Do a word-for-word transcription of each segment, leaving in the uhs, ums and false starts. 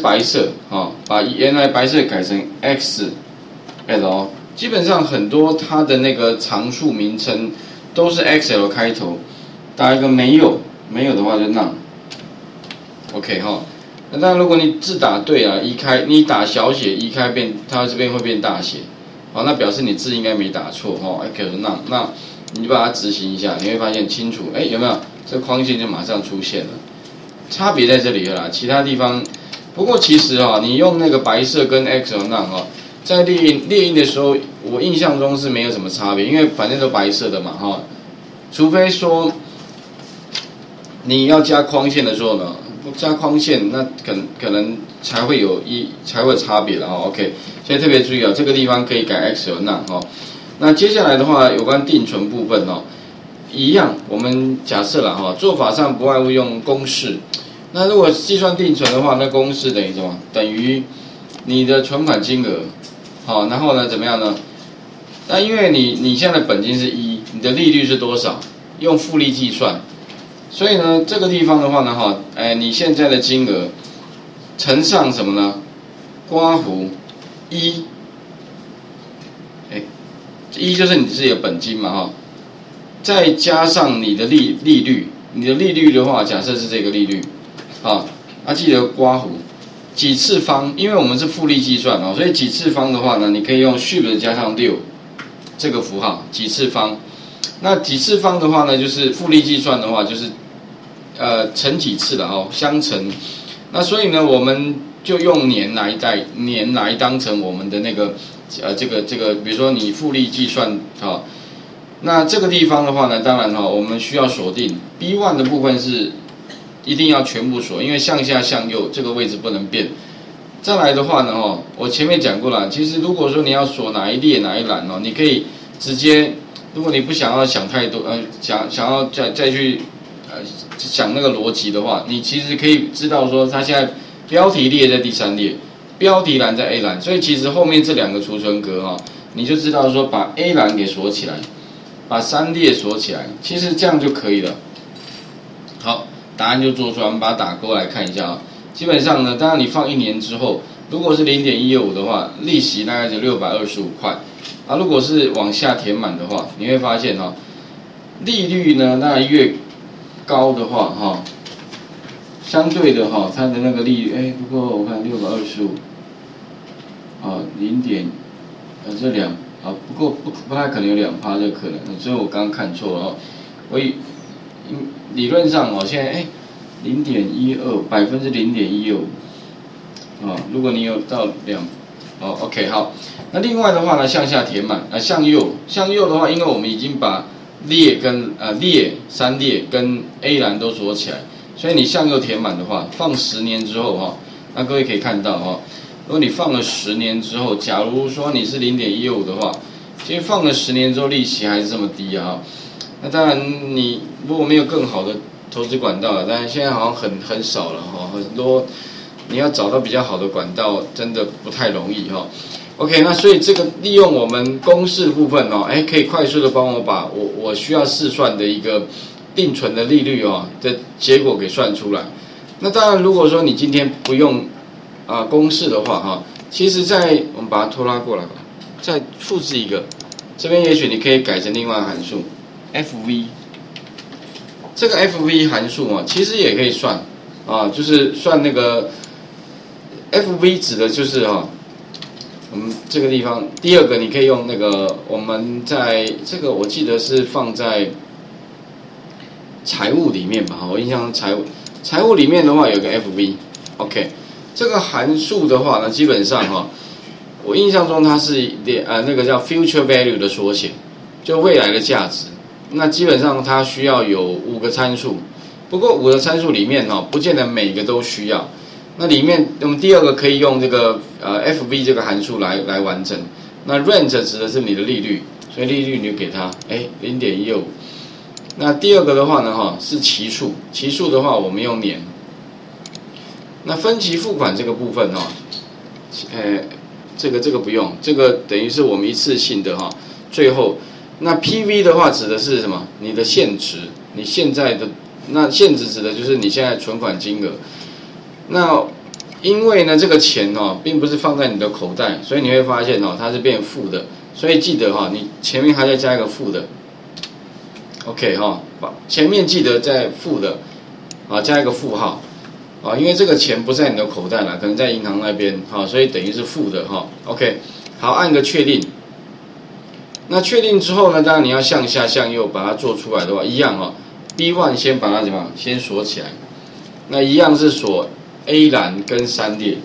白色啊、哦，把原来白色改成 X L， 基本上很多它的那个常数名称都是 X L 开头，打一个没有，没有的话就 none。OK 哈、哦，那当然如果你字打对啊，移开你打小写移开变，它这边会变大写，好，那表示你字应该没打错哈。X L none， 那你就把它执行一下，你会发现清楚，哎，有没有？这框线就马上出现了，差别在这里了啦，其他地方。不过其实啊，你用那个白色跟 X L none 啊，在列印列印的时候，我印象中是没有什么差别，因为反正都白色的嘛哈。除非说你要加框线的时候呢，加框线那可能可能才会有一才会有差别的哈。OK， 所以特别注意啊，这个地方可以改 X L none 哈。那接下来的话，有关定存部分哦，一样，我们假设了哈，做法上不外乎用公式。那如果计算定存的话，那公式等于什么？等于你的存款金额，好，然后呢怎么样呢？那因为你你现在的本金是一，你的利率是多少？用复利计算，所以呢这个地方的话呢哈，哎你现在的金额乘上什么呢？括弧一，哎，一就是你自己的本金嘛哈，再加上你的利利率，你的利率的话，假设是这个利率。啊，啊记得括弧几次方，因为我们是复利计算哦，所以几次方的话呢，你可以用 shift 加上六这个符号，几次方。那几次方的话呢，就是复利计算的话，就是呃乘几次了哦，相乘。那所以呢，我们就用年来代年来当成我们的那个呃这个这个，比如说你复利计算啊、哦，那这个地方的话呢，当然哈、哦，我们需要锁定 B 一 的部分是。一定要全部锁，因为向下向右这个位置不能变。再来的话呢，哦，我前面讲过了，其实如果说你要锁哪一列哪一栏哦，你可以直接，如果你不想要想太多，呃，想想要再再去呃想那个逻辑的话，你其实可以知道说，它现在标题列在第三列，标题栏在 A 栏，所以其实后面这两个储存格哈、哦，你就知道说把 A 栏给锁起来，把三列锁起来，其实这样就可以了。好。答案就做出来，我们把它打勾来看一下啊。基本上呢，当然你放一年之后，如果是 零点一二五 的话，利息大概是六百二十五块。啊，如果是往下填满的话，你会发现哈、哦，利率呢，那越高的话哈、哦，相对的哈、哦，它的那个利率，哎，不过我看六百二十五，啊，零点，呃，这两啊，不过不不太可能有两趴这个可能，所以我刚刚看错了哦，我以。理论上哦，现在哎，零点一二百分之零点一二五，啊，如果你有到两，哦 ，OK 好，那另外的话呢，向下填满，啊，向右，向右的话，因为我们已经把列跟呃列三列跟 A 栏都锁起来，所以你向右填满的话，放十年之后哈、哦，那各位可以看到哈、哦，如果你放了十年之后，假如说你是零点一二五的话，其实放了十年之后利息还是这么低啊。那当然，你如果没有更好的投资管道了，但是现在好像很很少了哈，很多你要找到比较好的管道，真的不太容易哈。OK， 那所以这个利用我们公式部分哦，哎，可以快速的帮我把我我需要试算的一个定存的利率哦的结果给算出来。那当然，如果说你今天不用啊、呃、公式的话哈，其实在我们把它拖拉过来吧，再复制一个，这边也许你可以改成另外函数。F V， 这个 F V 函数啊，其实也可以算啊，就是算那个 F V 指的就是哈、啊，我们这个地方第二个你可以用那个我们在这个我记得是放在财务里面吧，我印象中财务财务里面的话有个 F V，OK， 这个函数的话呢，基本上哈、啊，我印象中它是呃那个叫 future value 的缩写，就未来的价值。那基本上它需要有五个参数，不过五个参数里面哦，不见得每个都需要。那里面我们第二个可以用这个呃 F V 这个函数来来完成。那 rate 指的是你的利率，所以利率你就给它哎 零点一二五。那第二个的话呢哈是期数，期数的话我们用年。那分期付款这个部分哈，呃这个这个不用，这个等于是我们一次性的哈，最后。那 P V 的话指的是什么？你的现值，你现在的那现值指的就是你现在存款金额。那因为呢这个钱哦，并不是放在你的口袋，所以你会发现哦，它是变负的。所以记得哈、哦，你前面还要加一个负的。OK 哈、哦，前面记得在负的啊，加一个负号啊，因为这个钱不在你的口袋啦，可能在银行那边哈、啊，所以等于是负的哈、哦。OK， 好，按个确定。那确定之后呢，当然你要向下向右把它做出来的话，一样哈、哦。B 一 先把它怎么样？先锁起来。那一样是锁 A 栏跟三列。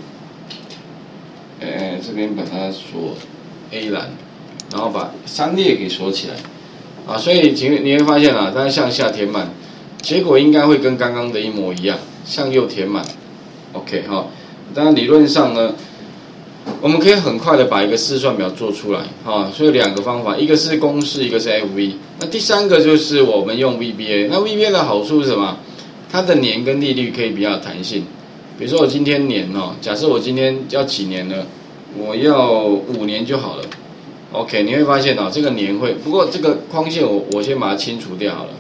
哎，这边把它锁 A 栏，然后把三列给锁起来。啊，所以你会发现啊，它向下填满，结果应该会跟刚刚的一模一样，向右填满。OK 哈、哦，当然理论上呢。我们可以很快的把一个试算表做出来啊，所以两个方法，一个是公式，一个是 F V。那第三个就是我们用 V B A。那 V B A 的好处是什么？它的年跟利率可以比较有弹性。比如说我今天年哦，假设我今天要几年呢？我要五年就好了。OK， 你会发现哦，这个年会，不过这个框线我我先把它清除掉好了。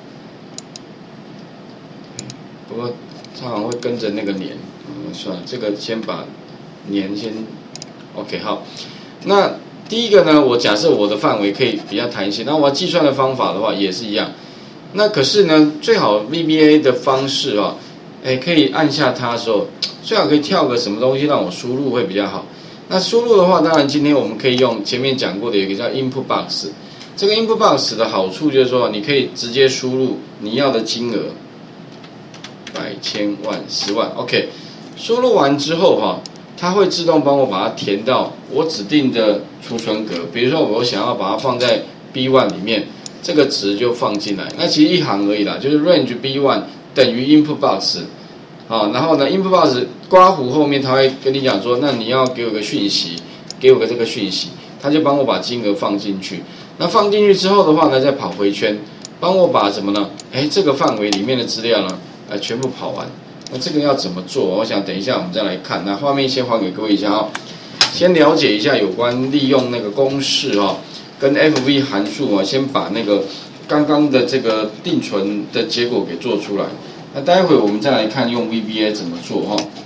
不过它好像会跟着那个年，嗯，算了，这个先把年先。OK， 好，那第一个呢，我假设我的范围可以比较弹性，那我要计算的方法的话也是一样。那可是呢，最好 V B A 的方式啊，哎，可以按下它的时候，最好可以跳个什么东西让我输入会比较好。那输入的话，当然今天我们可以用前面讲过的有一个叫 Input Box。这个 Input Box 的好处就是说，你可以直接输入你要的金额，百、千、万、十万 ，OK， 输入完之后哈。它会自动帮我把它填到我指定的储存格，比如说我想要把它放在 B 一 里面，这个值就放进来。那其实一行而已啦，就是 range B 一 等于 input box， 啊，然后呢 input box 刮弧后面它会跟你讲说，那你要给我个讯息，给我个这个讯息，它就帮我把金额放进去。那放进去之后的话呢，再跑回圈，帮我把什么呢？哎，这个范围里面的资料呢，呃，全部跑完。那这个要怎么做？我想等一下我们再来看。那画面先还给各位一下哦，先了解一下有关利用那个公式哦，跟 F V 函数啊，先把那个刚刚的这个定存的结果给做出来。那待会我们再来看用 V B A 怎么做哈、哦。